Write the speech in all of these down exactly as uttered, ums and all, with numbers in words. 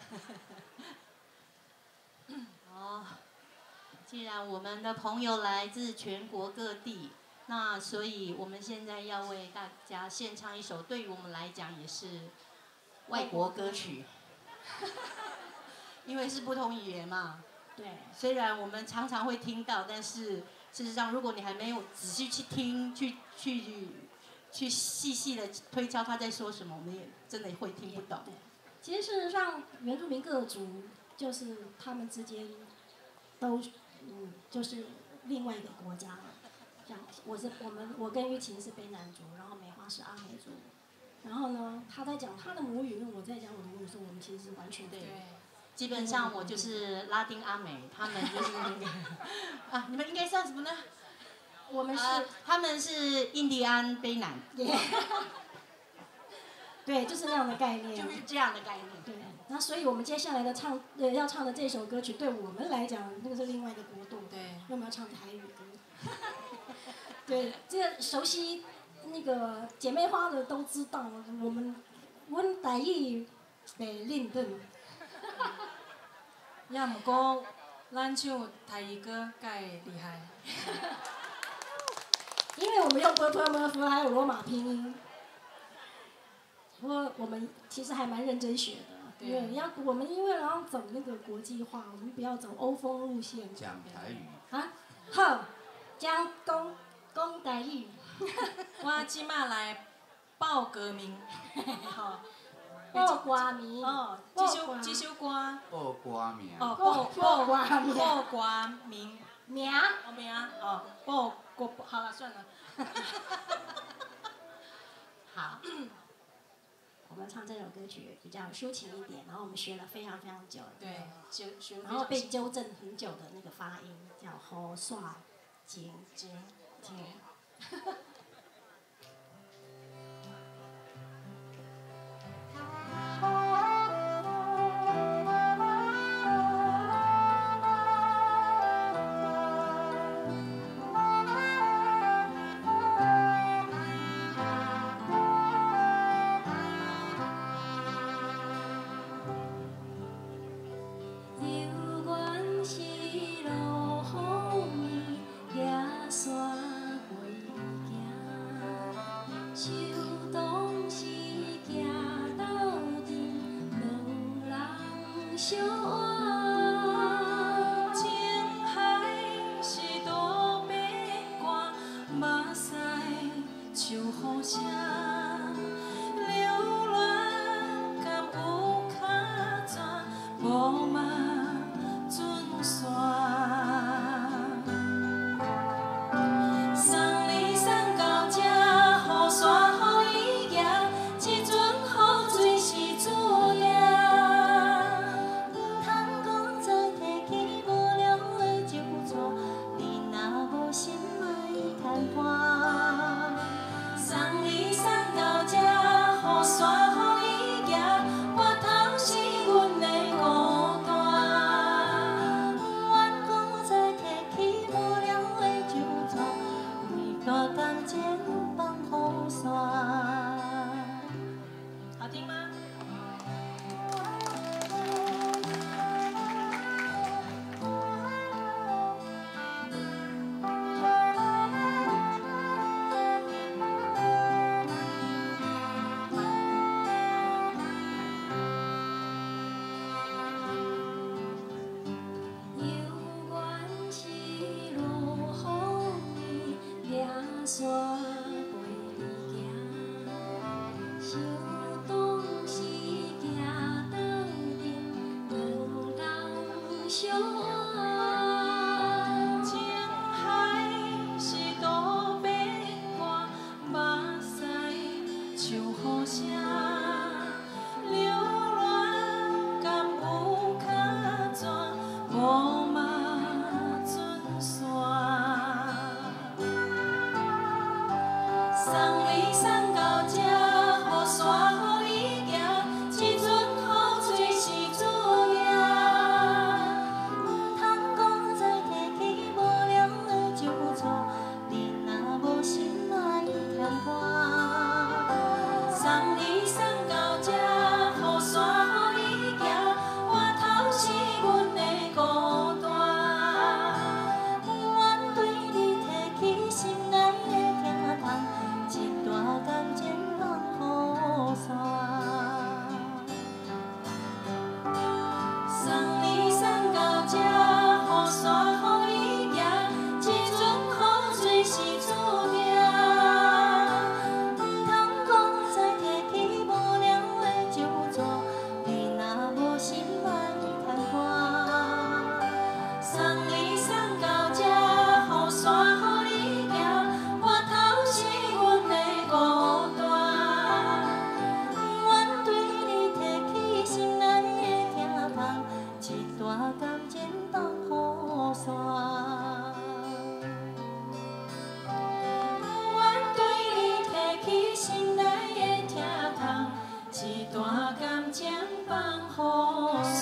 哦，既然我们的朋友来自全国各地，那所以我们现在要为大家献唱一首对于我们来讲也是外国歌曲，因为是不同语言嘛。 对。 虽然我们常常会听到，但是事实上，如果你还没有仔细去听、去去去细细的推敲他在说什么，我们也真的会听不懂。 对。其实事实上，原住民各族就是他们之间都嗯，就是另外一个国家了。像我是我们我跟玉琴是卑南族，然后梅花是阿美族。然后呢，他在讲他的母语，跟我在讲我的母语的时候，我们其实是完全对。基本上我就是拉丁阿美，他们就是那个啊，你们应该算什么呢？ 我们是、 呃、他们是印第安卑南。 Yeah. 对，就是那样的概念。 就是这样的概念。 对。那所以我们接下来的唱呃要唱的这首歌曲，对我们来讲，那个是另外一个国度。 对。 因为我们要唱台语歌。对，这个熟悉那个姐妹花的都知道，我们阮台语袂认得。 也毋过，咱唱台语歌介厉害。 因为我们用 b p m f 还有罗马拼音，不过我们其实还蛮认真学的，因为要我们因为要走那个国际化，我们不要走欧风路线。 讲台语。 啊，好，讲讲讲台语。 我即马来报歌名，吼。 报歌名。 哦，这首这首歌。 报歌名。 哦，报报歌名。 报歌名。 名。 哦名哦，报歌好了算了。 好。我们唱这首歌曲比较抒情一点，然后我们学了非常非常久。 对，学学。 然后被纠正很久的那个发音叫好耍精精精。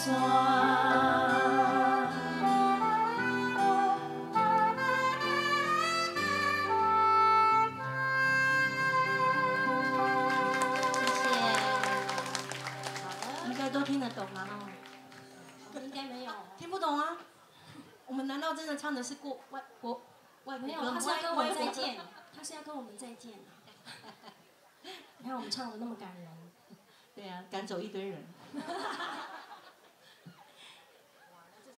应该都听得懂啊， 应该没有。 听不懂啊？我们难道真的唱的是过外国外国没有， 歌吗？ 他是要跟我们再见，他是要跟我们再见啊！你看我们唱的那么感人。 对啊，赶走一堆人。